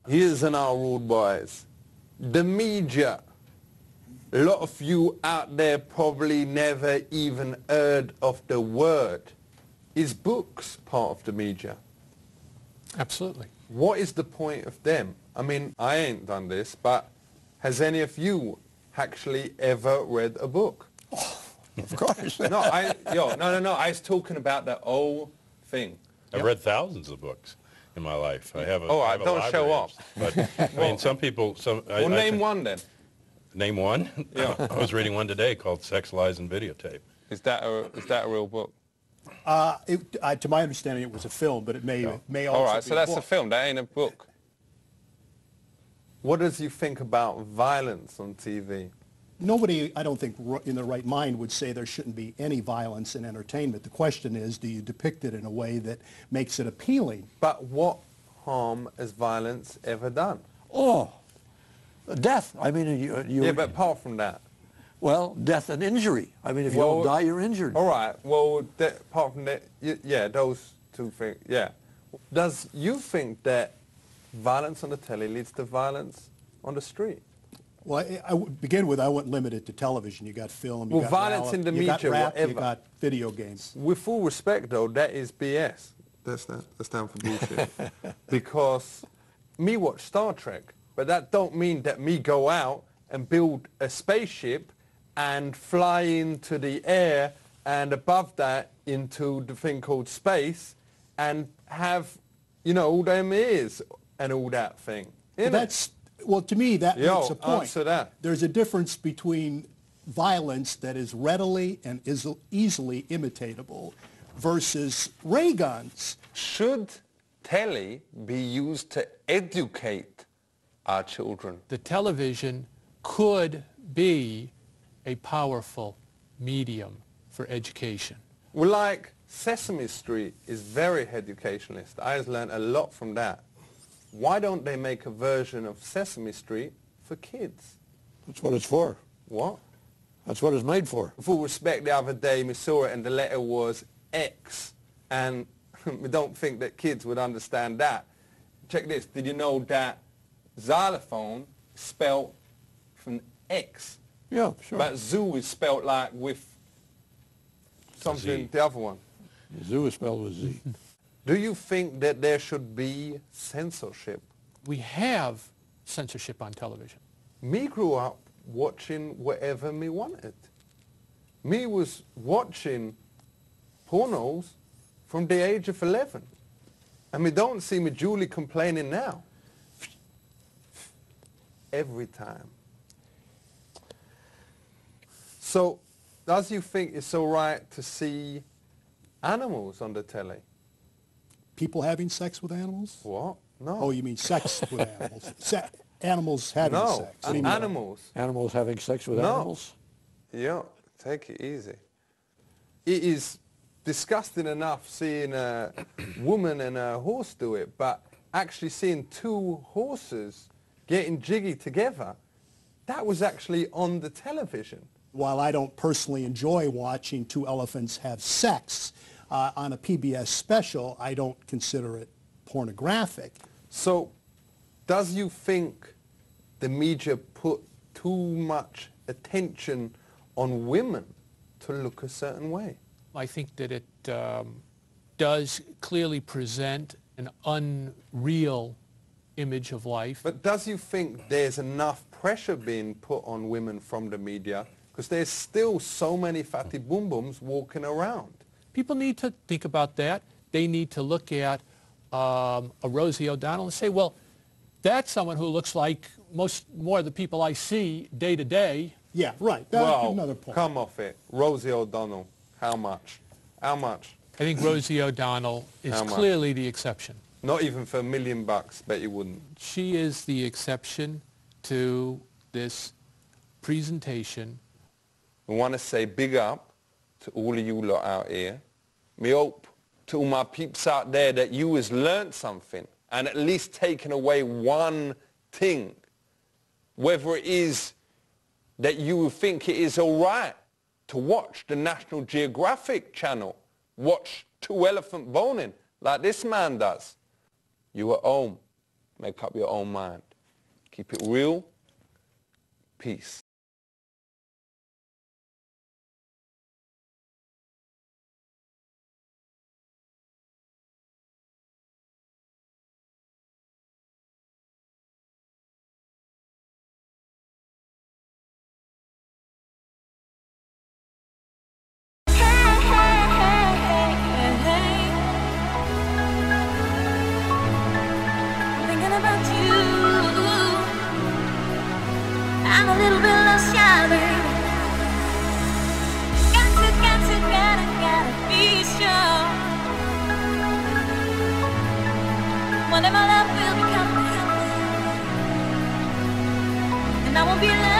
Here's an our rude boys. The media. A lot of you out there probably never even heard of the word. Is books part of the media? Absolutely. What is the point of them? I mean, I ain't done this, but has any of you actually ever read a book? Oh, of course. No, no. I was talking about the whole thing. I've read thousands of books in my life. I have a, All I right, have a don't show library up. But I mean, some people. Well, name one then. Name one. Yeah. I was reading one today called "Sex, Lies, and Videotape." Is that a real book? To my understanding, it was a film, but it may also be All right, so that's a a book. film. That ain't a book. What does you think about violence on TV? Nobody, I don't think, in their right mind would say there shouldn't be any violence in entertainment. The question is, do you depict it in a way that makes it appealing? But what harm has violence ever done? Oh, death. I mean, Yeah, but apart from that. well, death and injury. I mean, if you don't die, you're injured. All right, well, apart from that, yeah, those two things, yeah. Does you think that violence on the telly leads to violence on the street? Well, I would begin with, I wouldn't limit it to television. You got film, you got violence in the you got media, rap, whatever. you got video games. With full respect, though, that is BS. That's down for bullshit. Because me watch Star Trek, but that don't mean that me go out and build a spaceship and fly into the air and above that into the thing called space and have, you know, all them ears and all that thing. That's, well, to me, that makes a point. Answer that. There's a difference between violence that is readily and is easily imitatable versus ray guns. Should telly be used to educate our children? The television could be a powerful medium for education. Well, like Sesame Street is very educationalist. I have learned a lot from that. Why don't they make a version of Sesame Street for kids? That's what it's for. What? That's what it's made for. Full respect, the other day we saw it and the letter was X, and we don't think that kids would understand that. Check this, did you know that xylophone is spelled from X? Yeah, sure. But zoo is spelled like with something, Z. the other one. Zoo is spelled with Z. Do you think that there should be censorship? We have censorship on television. Me grew up watching whatever me wanted. Me was watching pornos from the age of 11. And me don't see me Julie complaining now. Every time. So, does you think it's all right to see animals on the telly? People having sex with animals? What? No. Oh, you mean sex with animals? Animals having No, sex. I mean, animals. Animals having sex with No. animals? Yeah, take it easy. It is disgusting enough seeing a woman and a horse do it, but actually seeing two horses getting jiggy together, that was actually on the television. While I don't personally enjoy watching two elephants have sex on a PBS special, I don't consider it pornographic. So, does you think the media put too much attention on women to look a certain way? I think that it does clearly present an unreal image of life. But does you think there's enough pressure being put on women from the media? Because there's still so many fatty boom booms walking around. People need to think about that. They need to look at a Rosie O'Donnell and say, well, that's someone who looks like more of the people I see day to day. Yeah, right. That's another point. Come off it. Rosie O'Donnell, how much? How much? I think Rosie O'Donnell is How much? clearly the exception. Not even for $1 million, bet you wouldn't. She is the exception to this presentation. We want to say big up to all of you lot out here. Me hope to all my peeps out there that you has learnt something and at least taken away one thing. Whether it is that you think it is all right to watch the National Geographic channel, watch two elephant boning like this man does. You at home, Make up your own mind. Keep it real. Peace. Thinking about you. I'm a little bit lost, yeah, baby. Gotta be strong. One day my love will be coming, and I won't be alone.